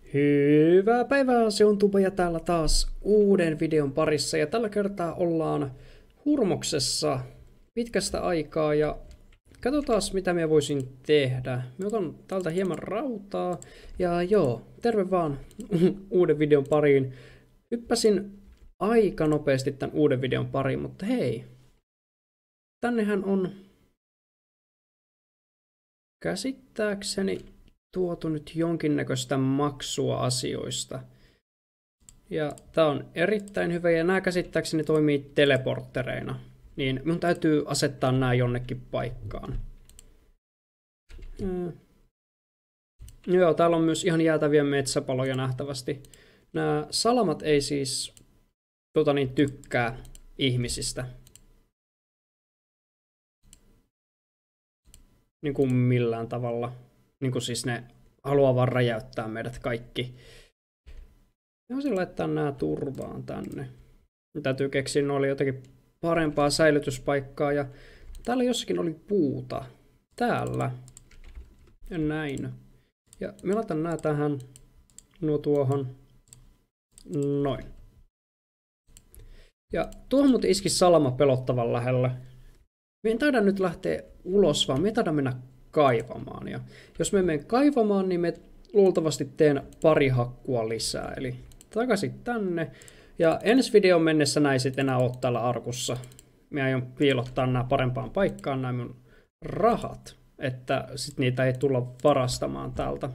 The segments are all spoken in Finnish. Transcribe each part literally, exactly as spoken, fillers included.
Hyvää päivää, se on Tube ja täällä taas uuden videon parissa ja tällä kertaa ollaan Hurmoksessa pitkästä aikaa ja katsotaan mitä minä voisin tehdä. Mä otan täältä hieman rautaa ja joo, terve vaan uuden videon pariin. Hyppäsin aika nopeasti tämän uuden videon pariin, mutta hei, tännehän on käsittääkseni tuotu nyt jonkinnäköistä maksua asioista. Ja tää on erittäin hyvä ja nämä käsittääkseni toimii teleporttereina. Niin minun täytyy asettaa nämä jonnekin paikkaan. Mm. Joo, täällä on myös ihan jäätäviä metsäpaloja nähtävästi. Nämä salamat ei siis tota niin, tykkää ihmisistä. Niin kuin millään tavalla. Niin kuin siis ne haluaa vaan räjäyttää meidät kaikki. Ja voisin laittaa nämä turvaan tänne. Täytyy keksiä, ne oli jotenkin parempaa säilytyspaikkaa. Ja täällä jossakin oli puuta. Täällä. Ja näin. Ja mä laitan nämä tähän. Nuo tuohon. Noin. Ja tuohon mut iski salama pelottavan lähellä. Me en taida nyt lähteä ulos, vaan me taida mennä kaivamaan. Ja jos me menen kaivamaan, niin me luultavasti teen pari hakkua lisää. Eli takaisin tänne. Ja ensi videon mennessä näin sitten enää ole täällä arkussa. Mä aion piilottaa nämä parempaan paikkaan, nämä mun rahat. Että sit niitä ei tulla varastamaan täältä.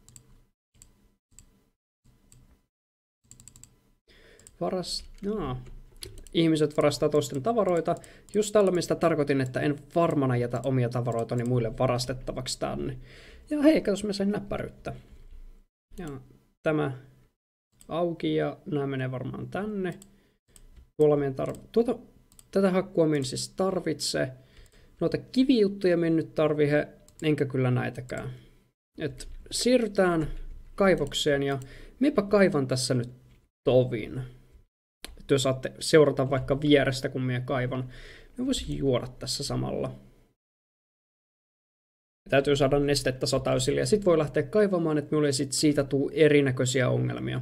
Varast... No. Ihmiset varastaa toisten tavaroita. Just tällä mistä tarkoitin, että en varmana jätä omia tavaroitani muille varastettavaksi tänne. Ja hei, katos mä sain näppäryyttä. Ja tämä auki ja nämä menee varmaan tänne. Tuolla meidän tarv... Tuota, tätä hakkua minä siis tarvitse. Noita kivijuttuja minä nyt tarvitse, enkä kyllä näitäkään. Et siirrytään kaivokseen ja minäpä kaivan tässä nyt tovin. Että jos saatte seurata vaikka vierestä, kun minä kaivan, minä voisin juoda tässä samalla. Täytyy saada nestettä sataysille ja sitten voi lähteä kaivamaan, että minulle ei sit siitä tule erinäköisiä ongelmia.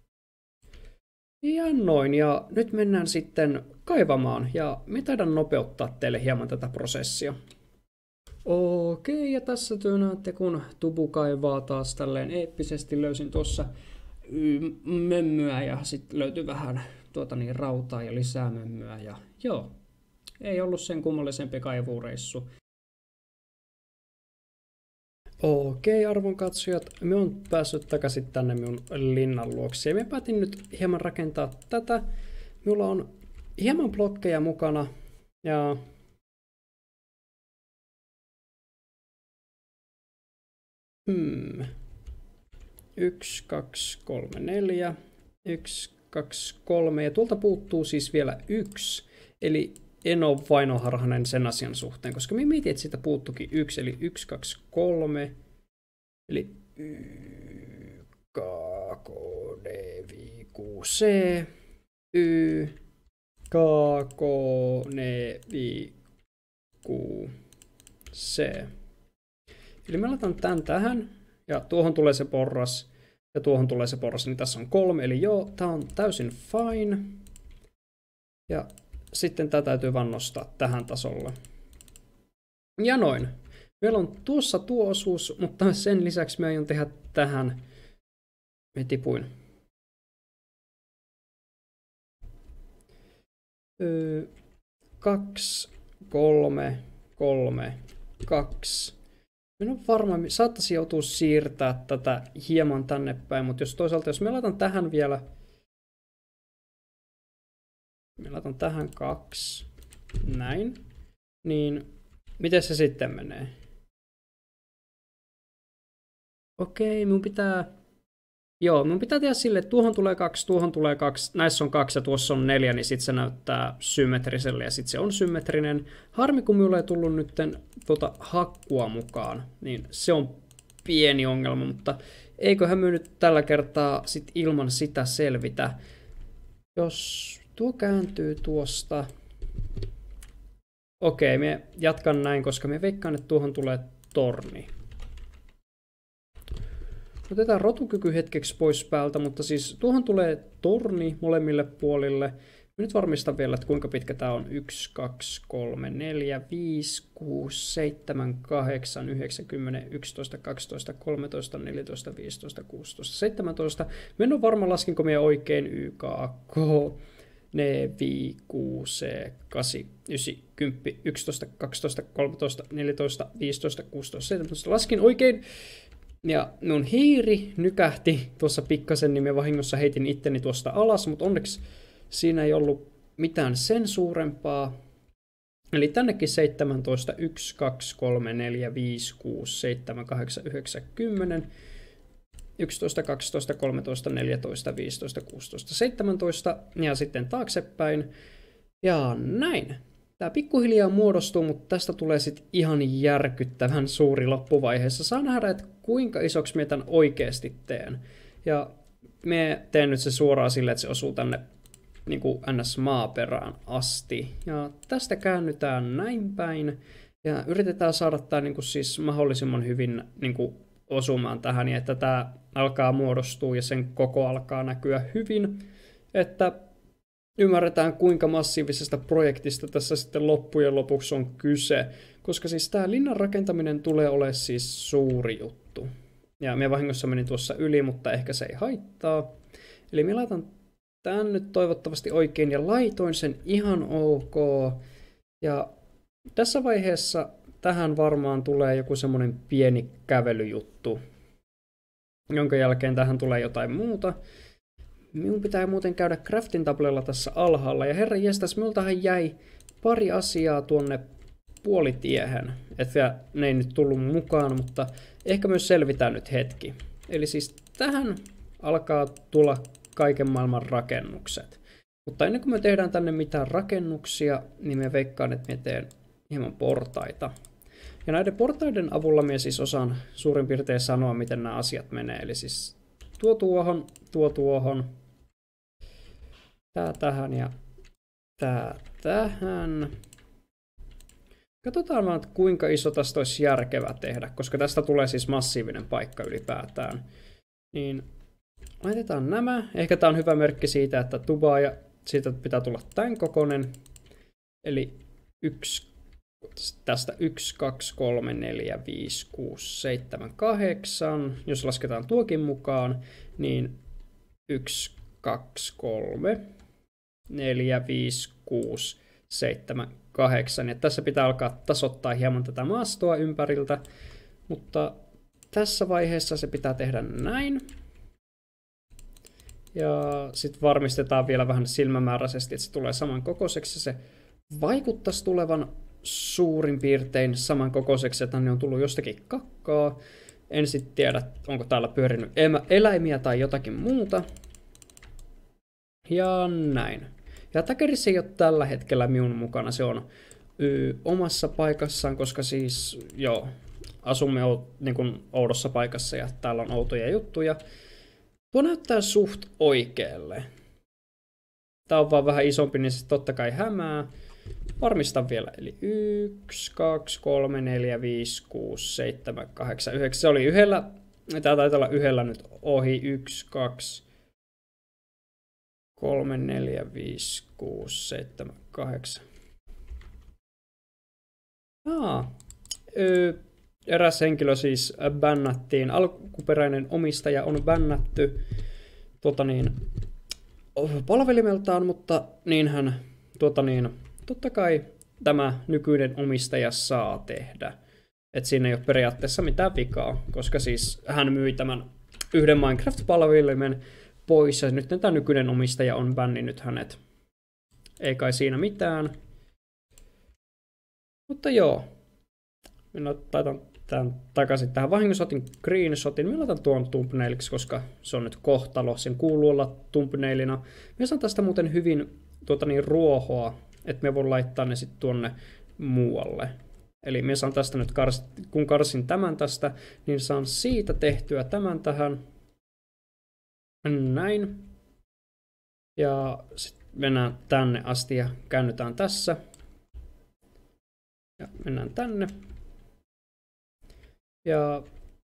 Ja noin, ja nyt mennään sitten kaivamaan, ja minä taidan nopeuttaa teille hieman tätä prosessia. Okei, ja tässä työ näette, kun Tubu kaivaa taas tälleen eeppisesti, löysin tuossa mömmyä ja sitten löytyi vähän tuota niin, rautaa ja lisää mömmyä ja joo, ei ollut sen kummallisempi kaivuureissu. Okei, arvon katsojat, me on päässyt takaisin tänne minun linnan luokse ja me päätin nyt hieman rakentaa tätä. Minulla on hieman blokkeja mukana ja hmm. Yksi, kaksi, kolme, neljä. Yksi, kaksi, kolme. Ja tuolta puuttuu siis vielä yksi. Eli en ole vainoharhainen sen asian suhteen, koska me mietin, että siitä puuttukin yksi. Eli yksi, kaksi, kolme. Eli Y, K, K, D, V, Q, C. Y, K, K, D, V, Q, C. Eli mä laitan tämän tähän. Ja tuohon tulee se porras. Ja tuohon tulee se porras. Niin tässä on kolme. Eli joo, tää on täysin fine. Ja sitten tää täytyy vaan nostaa tähän tasolle. Ja noin. Meillä on tuossa tuo osuus, mutta sen lisäksi me aion tehdä tähän. Me tipuin. Öö, kaksi, kolme, kolme, kaksi. Minä olen varma, saattaisi joutua siirtää tätä hieman tänne päin, mutta jos toisaalta, jos me laitan tähän vielä, me laitan tähän kaksi, näin, niin miten se sitten menee? Okei, minun pitää, joo, minun pitää tehdä silleen, että tuohon tulee kaksi, tuohon tulee kaksi, näissä on kaksi ja tuossa on neljä, niin sitten se näyttää symmetriselle ja sitten se on symmetrinen. Harmi, kun minulla ei tullut nyt tuota hakkua mukaan, niin se on pieni ongelma, mutta eiköhän me nyt tällä kertaa sit ilman sitä selvitä. Jos tuo kääntyy tuosta, okei, me jatkan näin, koska me veikkaan, että tuohon tulee torni. Otetaan rotukyky hetkeksi pois päältä, mutta siis tuohon tulee torni molemmille puolille. Mä nyt varmistan vielä, että kuinka pitkä tää on. yksi, kaksi, kolme, neljä, viisi, kuusi, seitsemän, kahdeksan, yhdeksän, kymmenen, yksitoista, kaksitoista, kolmetoista, neljätoista, viisitoista, kuusitoista, seitsemäntoista. Mä en ole varma, laskinko minä oikein Y, K, K, neljä, viisi, kuusi, kahdeksan, yhdeksän, kymmenen, yksitoista, kaksitoista, kolmetoista, neljätoista, viisitoista, kuusitoista, seitsemäntoista. Laskin oikein. Ja minun hiiri nykähti tuossa pikkasen, niin minä vahingossa heitin itteni tuosta alas, mutta onneksi siinä ei ollut mitään sen suurempaa. Eli tännekin seitsemäntoista, yksi, kaksi, kolme, neljä, viisi, kuusi, seitsemän, kahdeksan, yhdeksän, kymmenen, yksitoista, kaksitoista, kolmetoista, neljätoista, viisitoista, kuusitoista, seitsemäntoista ja sitten taaksepäin. Ja näin. Tämä pikkuhiljaa muodostuu, mutta tästä tulee sitten ihan järkyttävän suuri loppuvaiheessa. Saa nähdä, että kuinka isoksi minä tämän oikeasti teen. Ja me teen nyt se suoraan sille, että se osuu tänne niin kuin ns. Maaperään asti. Ja tästä käännytään näin päin. Ja yritetään saada tämä niin kuin siis mahdollisimman hyvin niin kuin osumaan tähän, ja että tämä alkaa muodostua ja sen koko alkaa näkyä hyvin. Että ymmärretään, kuinka massiivisesta projektista tässä sitten loppujen lopuksi on kyse, koska siis tämä linnan rakentaminen tulee olemaan siis suuri juttu. Ja minä vahingossa menin tuossa yli, mutta ehkä se ei haittaa. Eli minä laitan tämän nyt toivottavasti oikein ja laitoin sen ihan ok. Ja tässä vaiheessa tähän varmaan tulee joku semmoinen pieni kävelyjuttu, jonka jälkeen tähän tulee jotain muuta. Minun pitää muuten käydä crafting tablella tässä alhaalla, ja herra jestas, minultahan jäi pari asiaa tuonne puolitiehen, että ne ei nyt tullut mukaan, mutta ehkä myös selvitään nyt hetki. Eli siis tähän alkaa tulla kaiken maailman rakennukset. Mutta ennen kuin me tehdään tänne mitään rakennuksia, niin me veikkaan, että me teen hieman portaita. Ja näiden portaiden avulla me siis osaan suurin piirtein sanoa, miten nämä asiat menee. Eli siis tuo tuohon, tuo tuohon, tää tähän ja tää tähän. Katsotaan vaan, kuinka iso tästä olisi järkevää tehdä, koska tästä tulee siis massiivinen paikka ylipäätään. Niin laitetaan nämä. Ehkä tää on hyvä merkki siitä, että tubaa ja siitä pitää tulla tämän kokoinen. Eli yksi, tästä yksi, kaksi, kolme, neljä, viisi, kuusi, seitsemän, kahdeksan. Jos lasketaan tuokin mukaan, niin yksi, kaksi, kolme, neljä, viisi, kuusi, seitsemän, kahdeksan. Ja tässä pitää alkaa tasoittaa hieman tätä maastoa ympäriltä, mutta tässä vaiheessa se pitää tehdä näin. Ja sitten varmistetaan vielä vähän silmämääräisesti, että se tulee samankokoiseksi. Se vaikuttaisi tulevan suurin piirtein samankokoiseksi, että ne on tullut jostakin kakkaa. En sitten tiedä, onko täällä pyörinyt eläimiä tai jotakin muuta. Ja näin. Ja Täkerissä ei ole tällä hetkellä minun mukana. Se on y, omassa paikassaan, koska siis joo, asumme o, niin kuin oudossa paikassa ja täällä on outoja juttuja. Tuo näyttää suht oikealle. Tää on vaan vähän isompi, niin se totta kai hämää. Varmistan vielä. Eli yksi, kaksi, kolme, neljä, viisi, kuusi, seitsemän, kahdeksan, yhdeksän. Se oli yhdellä. Tää taitaa olla yhdellä nyt ohi. yksi, kaksi, kolme, neljä, viisi, kuusi, seitsemän, kahdeksan. Aa. Öö, eräs henkilö siis bännättiin. Alkuperäinen omistaja on bännätty tota niin, palvelimeltaan, mutta niinhän tota niin, totta kai tämä nykyinen omistaja saa tehdä. Et siinä ei ole periaatteessa mitään vikaa, koska siis hän myi tämän yhden Minecraft-palvelimen pois, ja nyt tämä nykyinen omistaja on bänninyt hänet. Ei kai siinä mitään. Mutta joo. Minä taitan tämän takaisin tähän. Vahingossa otin screenshotin. Minä laitan tuon thumbnailiksi, koska se on nyt kohtalo. Sen kuuluu olla thumbnailina. Minä saan tästä muuten hyvin tuota niin, ruohoa, että me voin laittaa ne sitten tuonne muualle. Eli minä saan tästä nyt, kars, kun karsin tämän tästä, niin saan siitä tehtyä tämän tähän. Näin. Ja sitten mennään tänne asti ja käännytään tässä. Ja mennään tänne. Ja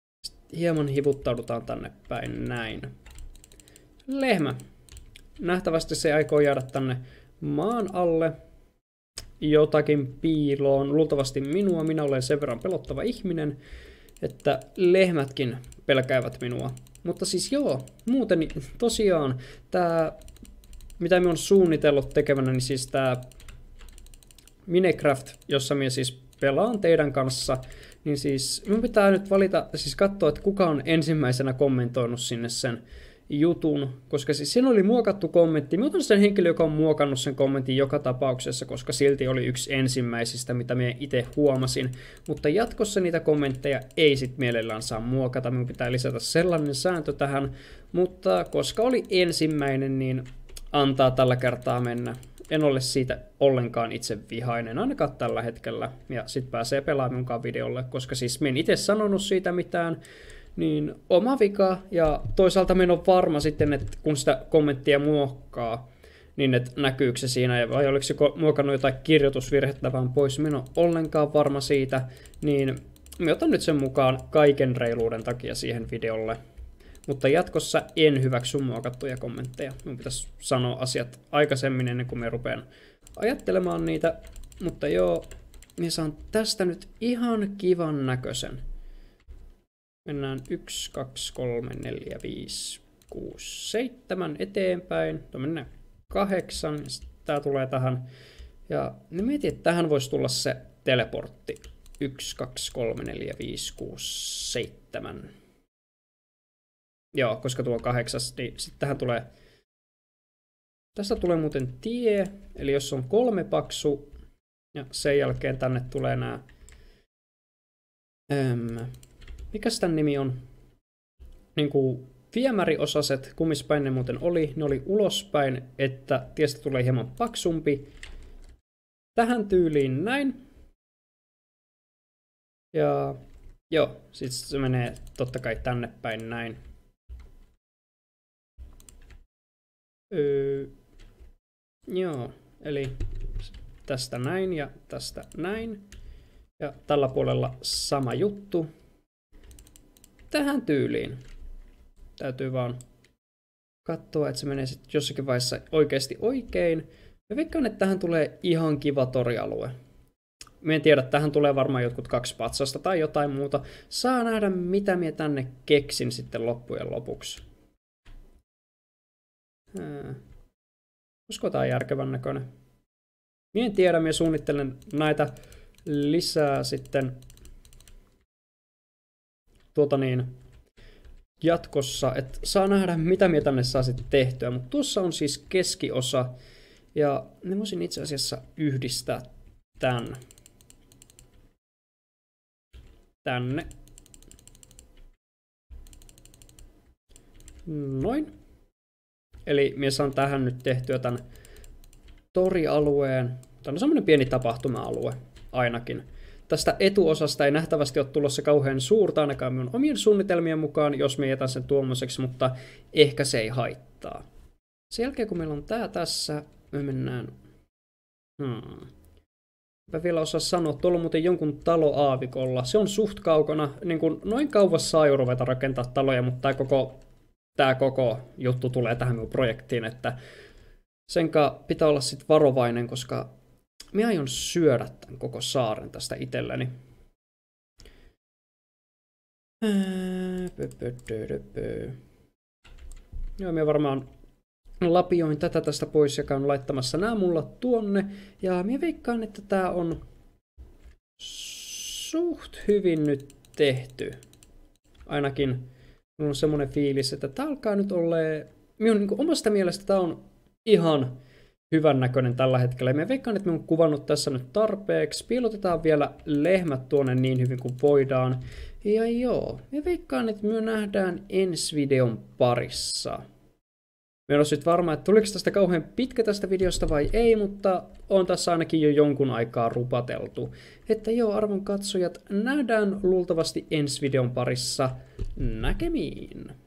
hieman hivuttaudutaan tänne päin näin. Lehmä. Nähtävästi se aikoo jäädä tänne maan alle jotakin piiloon. Luultavasti minua. Minä olen sen verran pelottava ihminen, että lehmätkin pelkäävät minua. Mutta siis joo, muuten tosiaan tämä, mitä minä olen suunnitellut tekevänä, niin siis tämä Minecraft, jossa minä siis pelaan teidän kanssa, niin siis minun pitää nyt valita, siis katsoa, että kuka on ensimmäisenä kommentoinut sinne sen jutun, koska siis siinä oli muokattu kommentti. Minä otan sen henkilö, joka on muokannut sen kommentin joka tapauksessa, koska silti oli yksi ensimmäisistä, mitä minä itse huomasin. Mutta jatkossa niitä kommentteja ei sit mielellään saa muokata. Minun pitää lisätä sellainen sääntö tähän, mutta koska oli ensimmäinen, niin antaa tällä kertaa mennä. En ole siitä ollenkaan itse vihainen, ainakaan tällä hetkellä. Ja sit pääsee pelaamaan munkaan videolle, koska siis minä en itse sanonut siitä mitään. Niin oma vika, ja toisaalta minä en ole varma sitten, että kun sitä kommenttia muokkaa, niin että näkyykö se siinä, vai oliko se muokannut jotain kirjoitusvirhettä vaan pois, minä en ole ollenkaan varma siitä, niin minä otan nyt sen mukaan kaiken reiluuden takia siihen videolle. Mutta jatkossa en hyväksy muokattuja kommentteja. Minun pitäisi sanoa asiat aikaisemmin ennen kuin minä rupean ajattelemaan niitä, mutta joo, minä saan tästä nyt ihan kivan näköisen. Mennään yksi, kaksi, kolme, neljä, viisi, kuusi, seitsemän eteenpäin. Tuo mennään kahdeksan. Tää tulee tähän. Ja mietin, että tähän voisi tulla se teleportti. yksi, kaksi, kolme, neljä, viisi, kuusi, seitsemän. Joo, koska tuo kahdeksas, niin sitten tähän tulee... Tästä tulee muuten tie. Eli jos on kolme paksu, ja sen jälkeen tänne tulee nämä... Ähm, Mikäs tämän nimi on? Niin kuin viemäriosaset, kummispäin ne muuten oli, ne oli ulospäin, että tiestä tulee hieman paksumpi. Tähän tyyliin näin. Ja joo, sitten se menee totta kai tänne päin näin. Öö, joo, eli tästä näin ja tästä näin. Ja tällä puolella sama juttu. Tähän tyyliin. Täytyy vaan katsoa, että se menee sitten jossakin vaiheessa oikeasti oikein. Ja veikkaan, että tähän tulee ihan kiva torialue. Mä en tiedä, että tähän tulee varmaan jotkut kaksi patsasta tai jotain muuta. Saa nähdä, mitä minä tänne keksin sitten loppujen lopuksi. Olisiko tää järkevän näköinen? Minä en tiedä, minä suunnittelen näitä lisää sitten tuota niin, jatkossa, että saa nähdä, mitä minä tänne saa sitten tehtyä. Mutta tuossa on siis keskiosa, ja ne voisin itse asiassa yhdistää tän tänne. Noin. Eli minä saan tähän nyt tehtyä tämän torialueen. Tämä on semmoinen pieni tapahtuma-alue ainakin. Tästä etuosasta ei nähtävästi ole tulossa kauhean suurta, ainakaan minun omien suunnitelmien mukaan, jos me jätän sen tuommoiseksi, mutta ehkä se ei haittaa. Sen jälkeen, kun meillä on tää tässä, me mennään... Hmm. Mä vielä osaa sanoa, tuolla on muuten jonkun talo aavikolla. Se on suht kaukana, niin kuin noin kauas saa jo ruveta rakentaa taloja, mutta tää koko, tää koko juttu tulee tähän minun projektiin, että senkaan pitää olla sit varovainen, koska minä aion syödä tämän koko saaren tästä itselläni. Joo, minä varmaan lapioin tätä tästä pois ja käyn laittamassa nämä mulla tuonne. Ja minä veikkaan, että tämä on suht hyvin nyt tehty. Ainakin minulla on semmoinen fiilis, että tämä alkaa nyt olleen... Minun niin kuin omasta mielestä tämä on ihan hyvän näköinen tällä hetkellä. Minä veikkaan, että minä olen kuvannut tässä nyt tarpeeksi. Piilotetaan vielä lehmät tuonne niin hyvin kuin voidaan. Ja joo, minä veikkaan, että me nähdään ensi videon parissa. Minä en ole sitten varma, että tuliko tästä kauhean pitkä tästä videosta vai ei, mutta on tässä ainakin jo jonkun aikaa rupateltu. Että joo, arvon katsojat, nähdään luultavasti ensi videon parissa. Näkemiin!